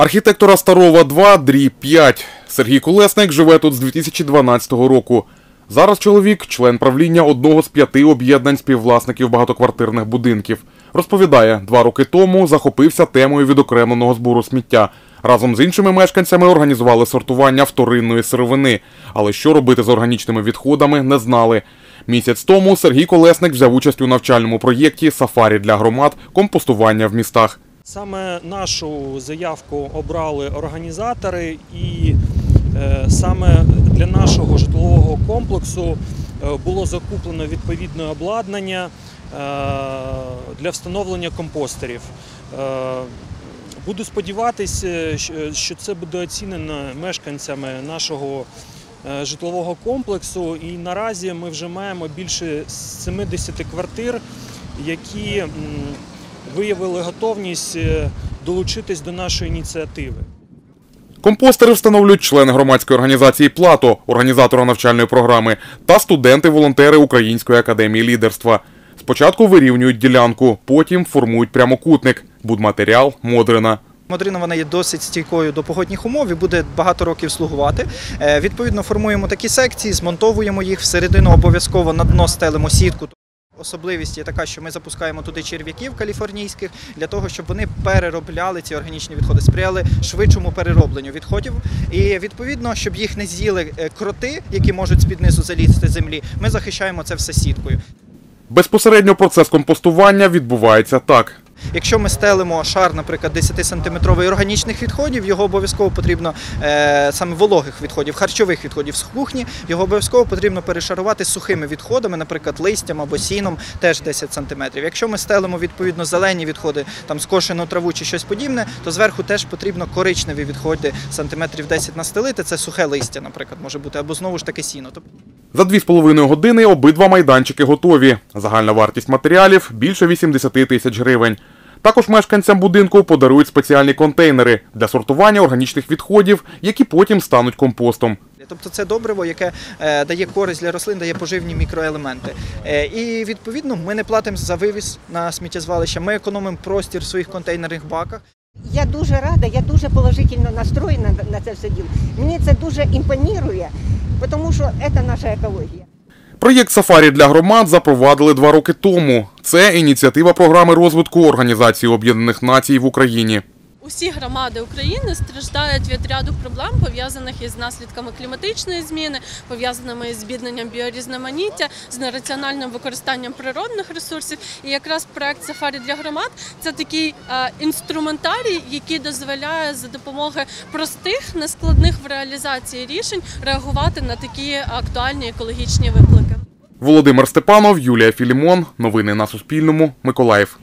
Архітектора Старова 2, дріб 5. Сергій Колесник живе тут з 2012 року. Зараз чоловік – член правління одного з 5 об'єднань співвласників багатоквартирних будинків. Розповідає, 2 роки тому захопився темою відокремленого збору сміття. Разом з іншими мешканцями організували сортування вторинної сировини. Але що робити з органічними відходами – не знали. Місяць тому Сергій Колесник взяв участь у навчальному проєкті «Сафарі для громад. Компостування в містах». Саме нашу заявку обрали організатори, і саме для нашого житлового комплексу було закуплено відповідне обладнання для встановлення компостерів. Буду сподіватися, що це буде оцінено мешканцями нашого житлового комплексу, і наразі ми вже маємо більше 70 квартир, які виявили готовність долучитись до нашої ініціативи. Компостери встановлюють члени громадської організації «Плато», організатора навчальної програми, та студенти-волонтери Української академії лідерства. Спочатку вирівнюють ділянку, потім формують прямокутник, будматеріал – модрина. Модрина вона є досить стійкою до погодних умов і буде багато років слугувати. Відповідно, формуємо такі секції, змонтовуємо їх, всередину обов'язково на дно стелимо сітку. Особливість є така, що ми запускаємо туди черв'яків каліфорнійських, для того, щоб вони переробляли ці органічні відходи, сприяли швидшому переробленню відходів. І відповідно, щоб їх не з'їли кроти, які можуть з-під низу залізти з землі, ми захищаємо це все сіткою. Безпосередньо процес компостування відбувається так. Якщо ми стелимо шар, наприклад, 10-сантиметровий органічних відходів, його обов'язково потрібно, саме вологих відходів, харчових відходів з кухні, його обов'язково потрібно перешарувати сухими відходами, наприклад, листям або сіном, теж 10 сантиметрів. Якщо ми стелимо, відповідно, зелені відходи, там скошену траву чи щось подібне, то зверху теж потрібно коричневі відходи, сантиметрів 10 настелити, це сухе листя, наприклад, може бути, або знову ж таки сіно. За 2,5 години обидва майданчики готові. Загальна вартість матеріалів – більше 80 тисяч гривень. Також мешканцям будинку подарують спеціальні контейнери для сортування органічних відходів, які потім стануть компостом. Тобто це добриво, яке дає користь для рослин, дає поживні мікроелементи. І відповідно ми не платимо за вивіз на сміттєзвалище, ми економимо простір в своїх контейнерних баках. Я дуже рада, я дуже положительно настроєна на це все діло. Мені це дуже імпонує, тому що це наша екологія. Проєкт «Сафарі для громад» запровадили 2 роки тому. Це ініціатива програми розвитку Організації Об'єднаних Націй в Україні. Усі громади України страждають від ряду проблем, пов'язаних із наслідками кліматичної зміни, пов'язаними із збідненням біорізноманіття, з нераціональним використанням природних ресурсів. І якраз проект «Сафарі для громад» – це такий інструментарій, який дозволяє за допомогою простих, нескладних в реалізації рішень реагувати на такі актуальні екологічні виклики. Володимир Степанов, Юлія Філімон. Новини на Суспільному. Миколаїв.